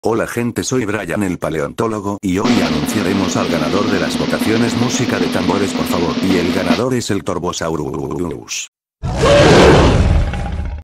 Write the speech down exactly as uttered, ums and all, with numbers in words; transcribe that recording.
Hola gente, soy Brian el paleontólogo y hoy anunciaremos al ganador de las votaciones música de tambores por favor. Y el ganador es el Torbosaurus.